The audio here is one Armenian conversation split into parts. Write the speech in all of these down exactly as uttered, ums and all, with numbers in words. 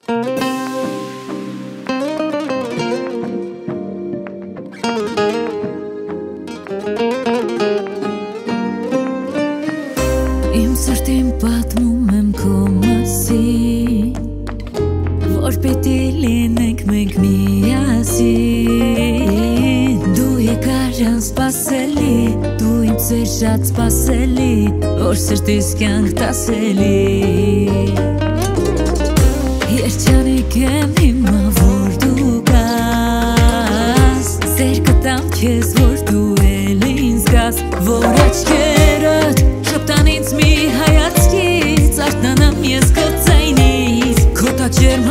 Իմ սրտին պատմում եմ քո մասին, որ պիտի լինենք մենք միասին։ Դու եկար անսպասելի, դու ինձ էր շատ սպասելի, որ սրտիս կյանք տասելի։ Երջանիկ եմ հիմա, որ դու կաս, սեր կտամ քեզ, որ դու էլ ինձ գաս, որ աչքերդ շպտան ինձ մի հայացքից, արթնանամ ես քո ձայնից, քո տաճեռ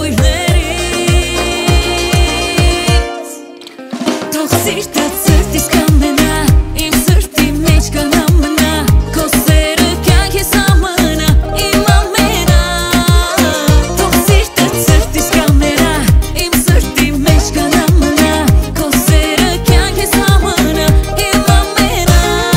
համբույրներից։ Թող սիրտդ սրտիս կամենա, իմ սրտի մեջ կանամնա, քո սերը կյանքիս ամենա, իմ ամենա։ Թող սիրտդ սրտիս կամենա, իմ սրտի մեջ կանամնա, քո սերը կյանքիս ամենա, իմ ամենա։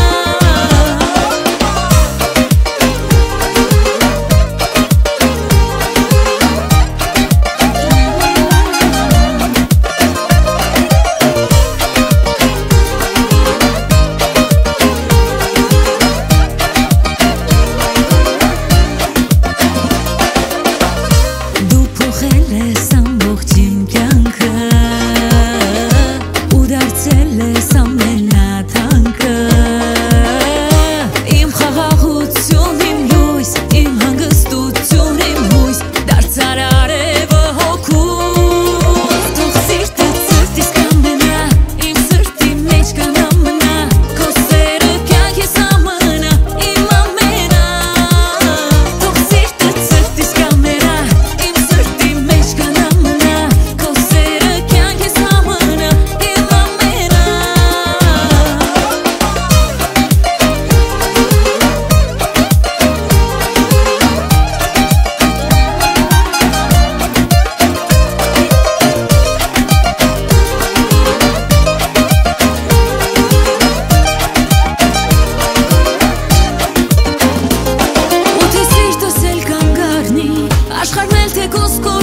Դու փոխել ես ամբողջ իմ կյանքը ու դարձել ես ամենաթանկը, իմ խաղաղություն, իմ լույս, իմ հանգստություն, իմ հույս, դարձար արևը հոգուս։ Թող սիրտդ սրտիս կամենա, իմ սրտի մեջ կանամնա, քո սերը կյանքիս ամենա, իմ ամենա։ Թող սիրտդ սրտիս կամենա, իմ սրտի մեջ կանամնա, քո սերը կյանքիս ամենա, իմ ամենա։ Ու թե սիրտս էլ կանգ առնի, աշխարհն էլ թեկուզ քո